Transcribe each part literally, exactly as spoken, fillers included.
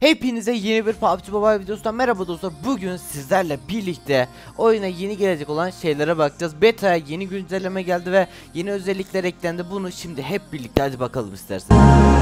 Hepinize yeni bir P U B G Mobile videosundan merhaba dostlar. Bugün sizlerle birlikte oyuna yeni gelecek olan şeylere bakacağız. Beta'ya yeni güncelleme geldi ve yeni özellikler eklendi. Bunu şimdi hep birlikte hadi bakalım isterseniz.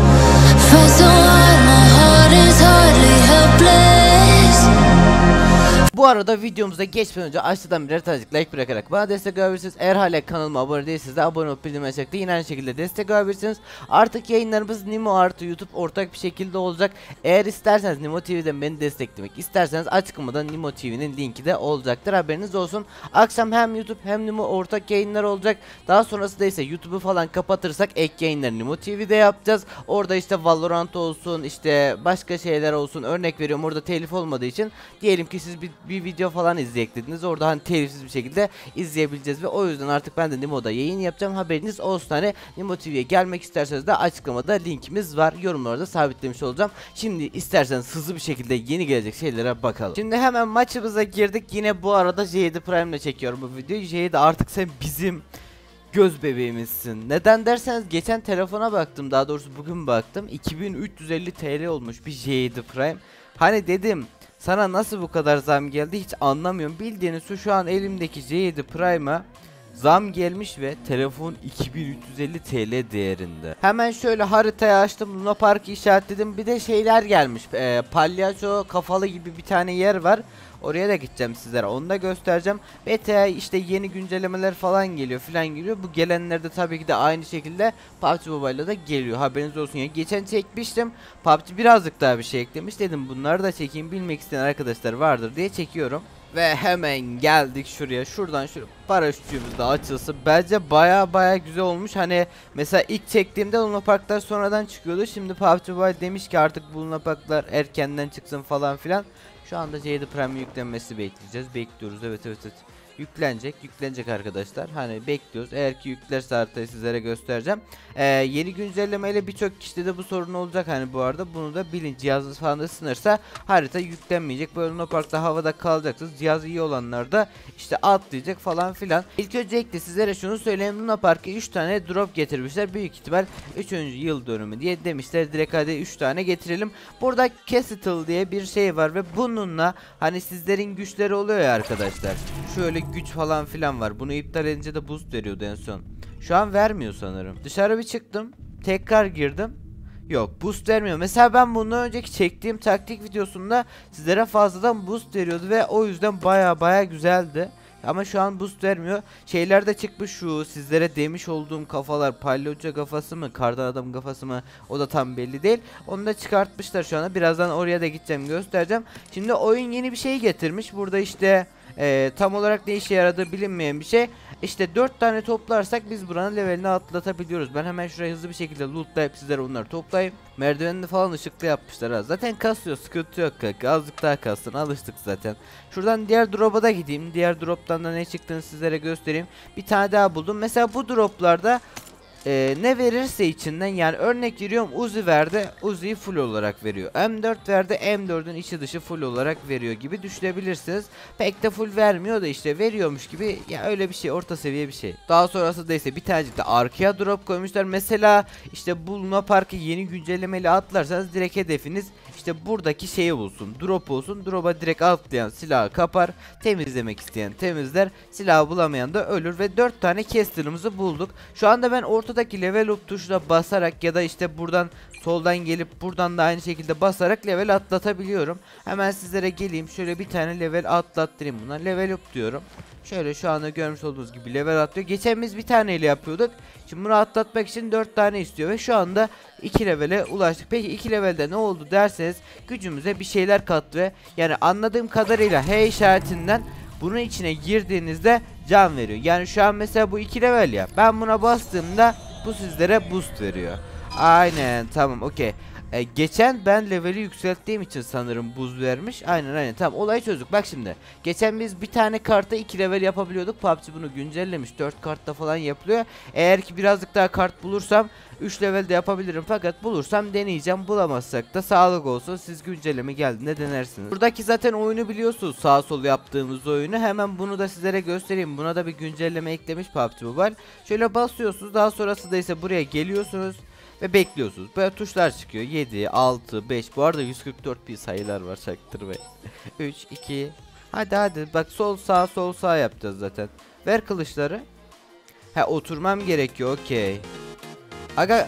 Bu arada videomuza geçmeden önce aşağıdan birer tanecik like bırakarak bana destek olabilirsiniz. Eğer hala kanalıma abone değilseniz de abone olup bildirim açarak da yine aynı şekilde destek olabilirsiniz. Artık yayınlarımız Nimo artı YouTube ortak bir şekilde olacak. Eğer isterseniz Nimo T V'den beni desteklemek isterseniz açıklamada Nimo T V'nin linki de olacaktır, haberiniz olsun. Akşam hem YouTube hem Nimo ortak yayınlar olacak. Daha sonrasında ise YouTube'u falan kapatırsak ek yayınları Nimo T V'de yapacağız. Orada işte Valorant olsun, işte başka şeyler olsun, örnek veriyorum, orada telif olmadığı için diyelim ki siz bir bir video falan izleyecek dediniz, orada hani telifsiz bir şekilde izleyebileceğiz ve o yüzden artık ben de Nimo'da yayın yapacağım, haberiniz olsun. Hani Nimo T V'ye gelmek isterseniz de açıklamada linkimiz var, yorumlarda sabitlemiş olacağım. Şimdi isterseniz hızlı bir şekilde yeni gelecek şeylere bakalım. Şimdi hemen maçımıza girdik. Yine bu arada J yedi Prime ile çekiyorum bu videoyu. J yedi artık sen bizim göz bebeğimizsin. Neden derseniz geçen telefona baktım, daha doğrusu bugün baktım, iki bin üç yüz elli T L olmuş bir J yedi Prime. Hani dedim sana nasıl bu kadar zam geldi hiç anlamıyorum. Bildiğiniz şu an elimdeki J yedi Prime'a zam gelmiş ve telefon iki bin üç yüz elli T L değerinde. Hemen şöyle haritayı açtım, Luna Park'ı işaretledim. Bir de şeyler gelmiş, e, palyaço kafalı gibi bir tane yer var. Oraya da gideceğim sizlere, onu da göstereceğim. Beta'ya işte yeni güncellemeler falan geliyor filan geliyor. Bu gelenler de tabii ki de aynı şekilde P U B G Mobile'da da geliyor, haberiniz olsun. Yani geçen çekmiştim, P U B G birazcık daha bir şey eklemiş, dedim bunları da çekeyim, bilmek isteyen arkadaşlar vardır diye çekiyorum. Ve hemen geldik şuraya, şuradan şöyle paraşütümüz de açılsın. Bence baya baya güzel olmuş. Hani mesela ilk çektiğimde Luna Park'lar sonradan çıkıyordu. Şimdi P U B G Mobile demiş ki artık bu Luna Park'lar erkenden çıksın falan filan. Şu anda J yedi Prime yüklenmesi bekleyeceğiz. Bekliyoruz, evet evet evet. Yüklenecek, yüklenecek arkadaşlar. Hani bekliyoruz. Eğer ki yüklerse haritayı sizlere göstereceğim. Ee, yeni güncellemeyle birçok kişide de bu sorun olacak. Hani bu arada bunu da bilin. Cihazınız falan ısınırsa harita yüklenmeyecek. Böyle Luna Park'ta havada kalacaksınız. Cihazı iyi olanlar da işte atlayacak falan filan. İlk öncelikle sizlere şunu söyleyeyim. Luna Park'a üç tane drop getirmişler. Büyük ihtimal üçüncü yıl dönümü diye demişler. Direkt hadi üç tane getirelim. Burada Castle diye bir şey var ve bununla hani sizlerin güçleri oluyor ya arkadaşlar. Şöyle güç falan filan var. Bunu iptal edince de boost veriyordu en son. Şu an vermiyor sanırım. Dışarı bir çıktım, tekrar girdim. Yok, boost vermiyor. Mesela ben bundan önceki çektiğim taktik videosunda sizlere fazladan boost veriyordu ve o yüzden baya baya güzeldi. Ama şu an boost vermiyor. Şeyler de çıkmış, şu sizlere demiş olduğum kafalar, palyaço kafası mı, kardan adam kafası mı, o da tam belli değil. Onu da çıkartmışlar şu anda. Birazdan oraya da gideceğim, göstereceğim. Şimdi oyun yeni bir şey getirmiş. Burada işte Ee, tam olarak ne işe yaradığı bilinmeyen bir şey. İşte dört tane toplarsak biz buranın levelini atlatabiliyoruz. Ben hemen şuraya hızlı bir şekilde lootlayıp sizlere onları toplayayım. Merdivenini falan ışıklı yapmışlar ha. Zaten kasıyor, sıkıntı yok kanka. Azıcık daha kalsın, alıştık zaten. Şuradan diğer drop'a da gideyim. Diğer drop'tan da ne çıktığını sizlere göstereyim. Bir tane daha buldum. Mesela bu drop'larda Ee, ne verirse içinden, yani örnek veriyorum, Uzi verdi, Uzi'yi full olarak veriyor. M dört verdi, M dördün içi dışı full olarak veriyor gibi düşünebilirsiniz. Pek de full vermiyor da işte veriyormuş gibi, ya öyle bir şey, orta seviye bir şey. Daha sonrası da ise bir tanecik de arkaya drop koymuşlar. Mesela işte bu Luna Park'ı yeni güncellemeyle atlarsanız direkt hedefiniz işte buradaki şeyi bulsun, drop olsun. Drop'a direkt atlayan silahı kapar, temizlemek isteyen temizler, silahı bulamayan da ölür ve dört tane Castle'ımızı bulduk. Şu anda ben ortadaki level up tuşuna basarak ya da işte buradan soldan gelip buradan da aynı şekilde basarak level atlatabiliyorum. Hemen sizlere geleyim, şöyle bir tane level atlattırayım buna. Level up diyorum. Şöyle şu anda görmüş olduğunuz gibi level atlıyor. Geçen biz bir taneyle yapıyorduk. Şimdi bunu atlatmak için dört tane istiyor ve şu anda iki levele ulaştık. Peki iki levelde ne oldu derseniz, gücümüze bir şeyler kattı ve yani anladığım kadarıyla H işaretinden bunun içine girdiğinizde can veriyor. Yani şu an mesela bu iki level ya. Ben buna bastığımda bu sizlere boost veriyor. Aynen, tamam, okey. Ee, geçen ben leveli yükselttiğim için sanırım buz vermiş. Aynen aynen, tamam, olayı çözdük. Bak şimdi, geçen biz bir tane kartta iki level yapabiliyorduk. P U B G bunu güncellemiş, dört kartta falan yapılıyor. Eğer ki birazcık daha kart bulursam üç levelde yapabilirim, fakat bulursam deneyeceğim. Bulamazsak da sağlık olsun, siz güncelleme geldiğinde denersiniz. Buradaki zaten oyunu biliyorsunuz, sağ sol yaptığımız oyunu. Hemen bunu da sizlere göstereyim. Buna da bir güncelleme eklemiş P U B G Mobile. Şöyle basıyorsunuz, daha sonrası da ise buraya geliyorsunuz. ve bekliyorsunuz. Böyle tuşlar çıkıyor. yedi, altı, beş. Bu arada yüz kırk dört bir sayılar var, çaktırmayın. üç, iki. Hadi hadi. Bak sol sağ sol sağ yapacağız zaten. Ver kılıçları. Ha, oturmam gerekiyor. Okey. Aga.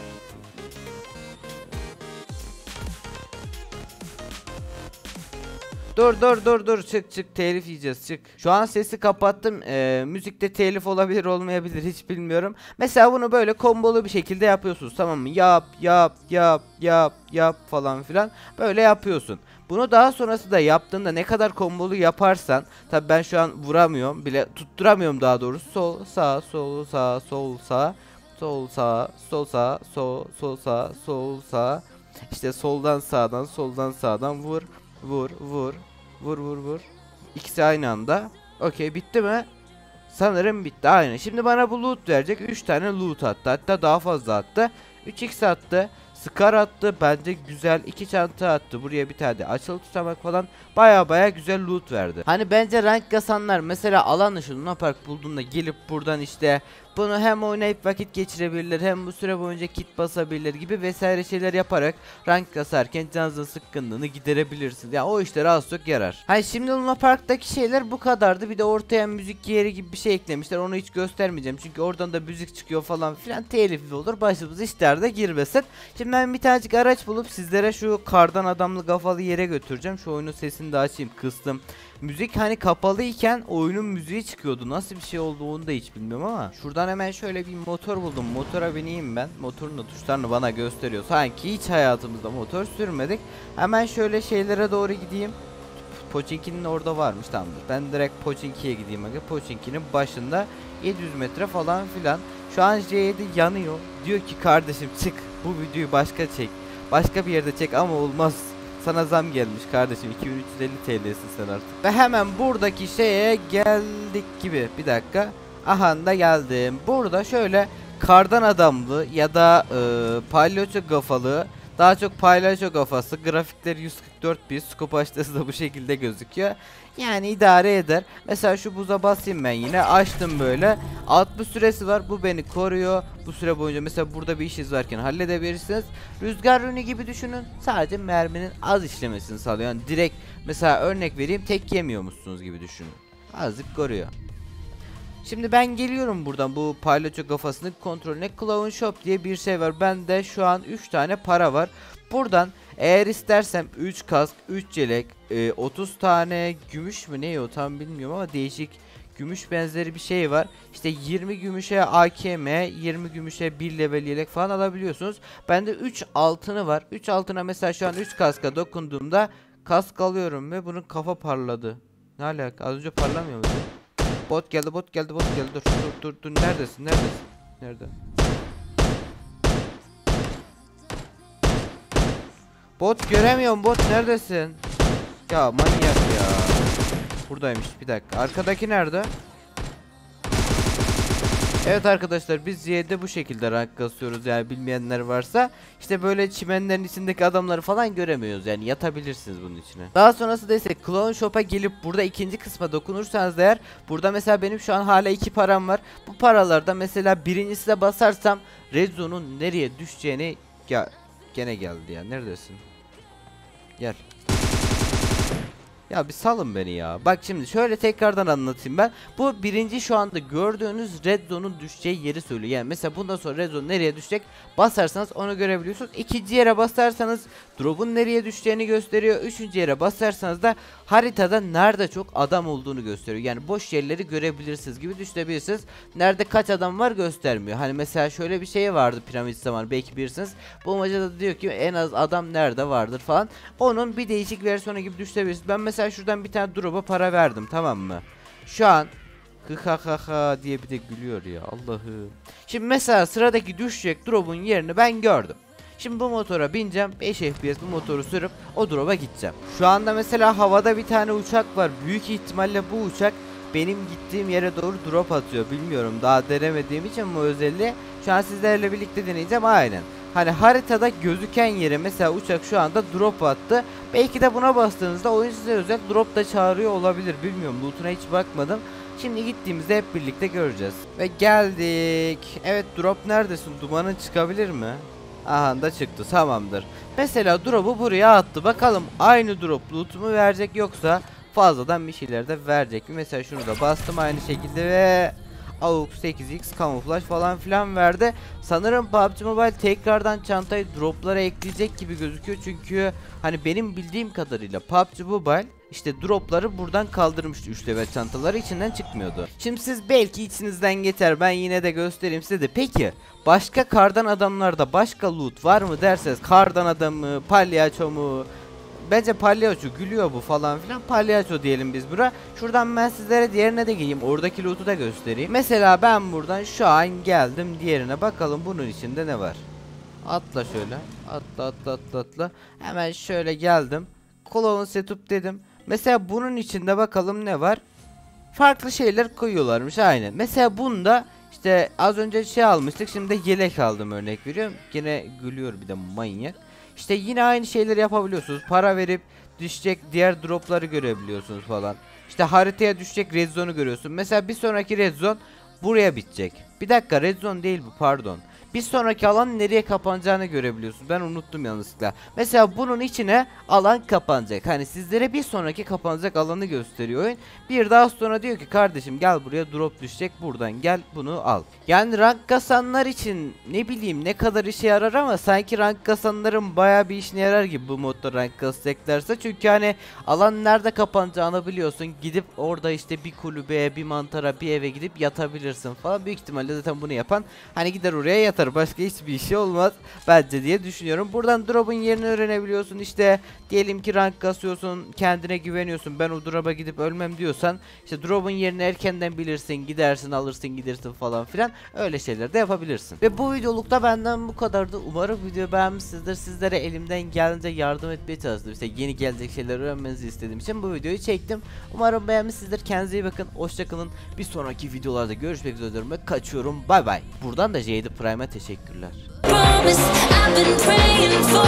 Dur dur dur dur, çık çık, telif yiyeceğiz, çık. Şu an sesi kapattım. Ee, müzikte telif olabilir olmayabilir, hiç bilmiyorum. Mesela bunu böyle kombolu bir şekilde yapıyorsunuz, tamam mı? Yap yap yap yap yap falan filan, böyle yapıyorsun. Bunu daha sonrası da yaptığında ne kadar kombolu yaparsan, tabi ben şu an vuramıyorum bile, tutturamıyorum daha doğrusu. Sol sağ sol sağ sol sağ sol sağ sol sağ sol sol sağ sol sağ, işte soldan sağdan soldan sağdan vur. Vur vur vur vur vur. İkisi aynı anda. Okey, bitti mi? Sanırım bitti. Aynen. Şimdi bana bu loot verecek. üç tane loot attı. Hatta daha fazla attı. üç x attı. Scar attı. Bence güzel. iki çanta attı. Buraya bir tane de açılı tutamak falan. Baya baya güzel loot verdi. Hani bence rank kasanlar mesela alan dışı Luna Park bulduğunda gelip buradan işte bunu hem oynayıp vakit geçirebilirler, hem bu süre boyunca kit basabilir gibi vesaire şeyler yaparak rank kasarken canınızın sıkkınlığını giderebilirsiniz. Yani o işlere az çok yarar. Hani şimdi Luna Park'taki şeyler bu kadardı. Bir de ortaya müzik yeri gibi bir şey eklemişler. Onu hiç göstermeyeceğim. Çünkü oradan da müzik çıkıyor falan filan, telifli olur. Başımız işlerde girmesin. Şimdi ben bir tanecik araç bulup sizlere şu kardan adamlı kafalı yere götüreceğim. Şu oyunun sesini de açayım, kıstım. Müzik hani kapalıyken oyunun müziği çıkıyordu. Nasıl bir şey olduğunu da hiç bilmiyorum ama. Şuradan hemen şöyle bir motor buldum. Motora bineyim ben. Motorun da tuşlarını bana gösteriyor. Sanki hiç hayatımızda motor sürmedik. Hemen şöyle şeylere doğru gideyim. Pochinki'nin orada varmış, tamamdır. Ben direkt Pochinki'ye gideyim. Pochinki'nin başında yedi yüz metre falan filan. Şu an J yedi yanıyor. Diyor ki kardeşim çık, bu videoyu başka çek. Başka bir yerde çek ama olmaz. Sana zam gelmiş kardeşim, iki bin üç yüz elli T L'sin sen artık. Ve hemen buradaki şeye geldik gibi. Bir dakika. Aha da geldim. Burada şöyle kardan adamlı ya da e, palyaço kafalı, daha çok palyaço kafası, grafikleri yüz kırk dört bit, scope açtısı da bu şekilde gözüküyor. Yani idare eder. Mesela şu buza basayım ben yine. Açtım böyle. altmış süresi var. Bu beni koruyor. Bu süre boyunca mesela burada bir işiniz varken halledebilirsiniz. Rüzgar rünü gibi düşünün. Sadece merminin az işlemesini sağlıyor. Yani direkt mesela örnek vereyim, tek yemiyor musunuz gibi düşünün. Azıcık koruyor. Şimdi ben geliyorum buradan bu palyaço kafasını kontrolüne. Clown Shop diye bir şey var. Bende şu an üç tane para var. Buradan eğer istersem üç kask, üç yelek, e, otuz tane gümüş mü ne o tam bilmiyorum ama değişik gümüş benzeri bir şey var. İşte yirmi gümüşe A K M, yirmi gümüşe bir level yelek falan alabiliyorsunuz. Bende üç altını var. üç altına mesela şu an üç kaska dokunduğumda kask alıyorum ve bunun kafa parladı. Ne alaka? Az önce parlamıyor muydu? Bot geldi, bot geldi, bot geldi. Dur, dur, dur, dur. Neredesin? Neredesin? Nerede? Bot göremiyorum. Bot neredesin? Ya manyak ya. Buradaymış. Bir dakika. Arkadaki nerede? Evet arkadaşlar, biz Z'de bu şekilde rank kasıyoruz, yani bilmeyenler varsa. İşte böyle çimenlerin içindeki adamları falan göremiyoruz, yani yatabilirsiniz bunun içine. Daha sonrası da ise Clone Shop'a gelip burada ikinci kısma dokunursanız eğer, burada mesela benim şu an hala iki param var. Bu paralarda mesela birincisine basarsam Red Zone'un nereye düşeceğini, ya gene geldi ya, neredesin? Gel. Ya bir salın beni ya. Bak şimdi şöyle tekrardan anlatayım ben. Bu birinci şu anda gördüğünüz Red Zone'un düşeceği yeri söylüyor. Yani mesela bundan sonra Red Zone nereye düşecek basarsanız onu görebiliyorsunuz. İkinci yere basarsanız drop'un nereye düşeceğini gösteriyor. Üçüncü yere basarsanız da haritada nerede çok adam olduğunu gösteriyor. Yani boş yerleri görebilirsiniz gibi düşünebilirsiniz. Nerede kaç adam var göstermiyor. Hani mesela şöyle bir şey vardı piramit zamanı, belki bilirsiniz. Bu macada diyor ki en az adam nerede vardır falan. Onun bir değişik versiyonu gibi düşünebilirsiniz. Ben mesela şuradan bir tane drop'a para verdim, tamam mı? Şu an kıkakaka diye bir de gülüyor ya, Allah'ım. Şimdi mesela sıradaki düşecek drop'un yerini ben gördüm. Şimdi bu motora bineceğim, beş F P S bu motoru sürüp o drop'a gideceğim. Şu anda mesela havada bir tane uçak var. Büyük ihtimalle bu uçak benim gittiğim yere doğru drop atıyor. Bilmiyorum, daha denemediğim için bu özelliği. Şu an sizlerle birlikte deneyeceğim, aynen. Hani haritada gözüken yere mesela uçak şu anda drop attı. Belki de buna bastığınızda oyun size özel drop da çağırıyor olabilir. Bilmiyorum, loot'una hiç bakmadım. Şimdi gittiğimizde hep birlikte göreceğiz. Ve geldik. Evet, drop neredesin? Dumanın çıkabilir mi? Aha da çıktı, tamamdır. Mesela drop'u buraya attı. Bakalım aynı drop loot mu verecek yoksa fazladan bir şeyler de verecek mi? Mesela şunu da bastım aynı şekilde ve A U X sekiz X kamuflaj falan filan verdi. Sanırım P U B G Mobile tekrardan çantayı droplara ekleyecek gibi gözüküyor. Çünkü hani benim bildiğim kadarıyla P U B G Mobile işte dropları buradan kaldırmıştı, üç level çantaları içinden çıkmıyordu. Şimdi siz belki içinizden geçer, ben yine de göstereyim size de. Peki başka kardan adamlarda başka loot var mı derseniz, kardan adam mı, palyaço mu? Bence palyaço, gülüyor bu falan filan, palyaço diyelim biz bura. Şuradan ben sizlere diğerine de geleyim, oradaki loot'u da göstereyim. Mesela ben buradan şu an geldim diğerine, bakalım bunun içinde ne var. Atla şöyle, atla atla atla atla. Hemen şöyle geldim, clone setup dedim. Mesela bunun içinde bakalım ne var. Farklı şeyler koyuyorlarmış, aynen. Mesela bunda işte az önce şey almıştık, şimdi yelek aldım, örnek veriyorum. Yine gülüyor bir de manyak. İşte yine aynı şeyleri yapabiliyorsunuz. Para verip düşecek diğer dropları görebiliyorsunuz falan. İşte haritaya düşecek red zone'u görüyorsun. Mesela bir sonraki red zone buraya bitecek. Bir dakika, red zone değil bu, pardon. Bir sonraki alan nereye kapanacağını görebiliyorsun. Ben unuttum yanlışlıkla. Mesela bunun içine alan kapanacak. Hani sizlere bir sonraki kapanacak alanı gösteriyor oyun. Bir daha sonra diyor ki kardeşim gel buraya drop düşecek, buradan gel bunu al. Yani rank kasanlar için ne bileyim ne kadar işe yarar ama sanki rank kasanların baya bir işine yarar gibi bu modda rank kasacaklarsa. Çünkü hani alan nerede kapanacağını biliyorsun. Gidip orada işte bir kulübeye, bir mantara, bir eve gidip yatabilirsin falan. Büyük ihtimalle zaten bunu yapan hani gider oraya yatar. Başka hiçbir şey olmaz bence diye düşünüyorum. Buradan drop'un yerini öğrenebiliyorsun. İşte diyelim ki rank kasıyorsun, kendine güveniyorsun, ben o drop'a gidip ölmem diyorsan işte drop'un yerini erkenden bilirsin, gidersin alırsın gidersin falan filan, öyle şeyler de yapabilirsin. Ve bu videolukta benden bu kadardı. Umarım video beğenmişsinizdir. Sizlere elimden geldiğince yardım etmeye çalıştım. İşte yeni gelecek şeyler öğrenmenizi istediğim için bu videoyu çektim. Umarım beğenmişsinizdir. Kendinize iyi bakın. Hoşçakalın. Bir sonraki videolarda görüşmek üzere diyorum ve kaçıyorum. Bay bay. Buradan da Jade Prime'a teşekkürler.